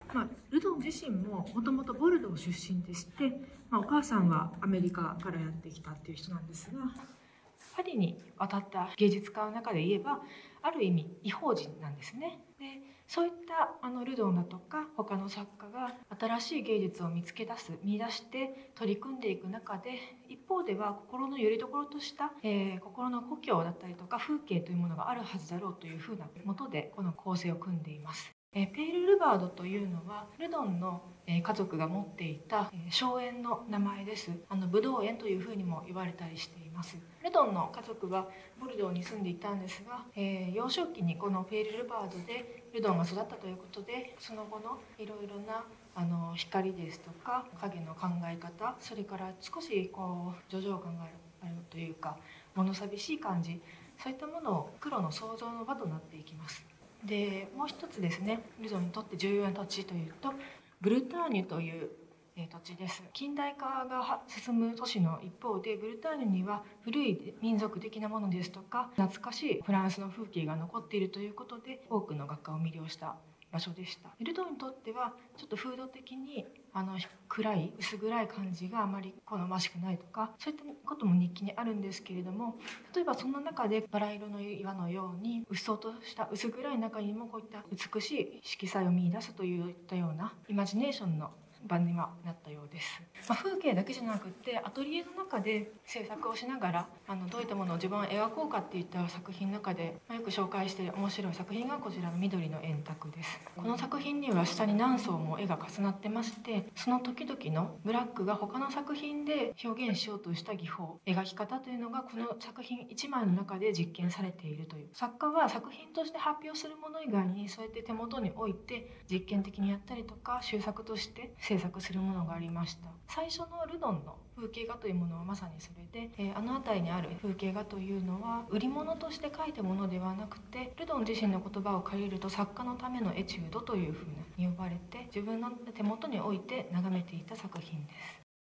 ルドン自身ももともとボルドー出身でして、お母さんはアメリカからやってきたっていう人なんですが、パリに渡った芸術家の中で言えばある意味異邦人なんですね。でそういったルドンだとか他の作家が新しい芸術を見出して取り組んでいく中で、一方では心の拠り所とした、心の故郷だったりとか風景というものがあるはずだろうというふうなもとでこの構成を組んでいます。ペール・ルバードというのはルドンの家族が持っていた荘園の名前です。ブドウ園というふうにも言われたりしています。ルドンの家族はボルドーに住んでいたんですが、幼少期にこのペール・ルバードでルドンが育ったということで、その後のいろいろな光ですとか影の考え方、それから少し叙情感があるというか物寂しい感じ、そういったものを黒の創造の場となっていきます。でもう一つですね、ルドンにとって重要な土地というとブルターニュという土地です。近代化が進む都市の一方で、ブルターニュには古い民族的なものですとか懐かしいフランスの風景が残っているということで、多くの画家を魅了した場所でした。ルドンにとってはちょっと風土的に暗い薄暗い感じがあまり好ましくないとか、そういったことも日記にあるんですけれども、例えばその中でバラ色の岩のようにうっそうとした薄暗い中にもこういった美しい色彩を見出すといったようなイマジネーションの場にはなったようです。風景だけじゃなくってアトリエの中で制作をしながらどういったものを自分は描こうかっていった作品の中で、よく紹介している面白い作品がこちらの緑の円卓です。この作品には下に何層も絵が重なってまして、その時々のブラックが他の作品で表現しようとした技法、描き方というのがこの作品1枚の中で実験されているという。作家は作品として発表するもの以外にそうやって手元に置いて実験的にやったりとか修作として制作するものがありました。最初のルドンの風景画というものはまさにそれで、あの辺りにある風景画というのは売り物として描いたものではなくて、ルドン自身の言葉を借りると作家のためのエチュードというふうに呼ばれて、自分の手元に置いて眺めていた作品です。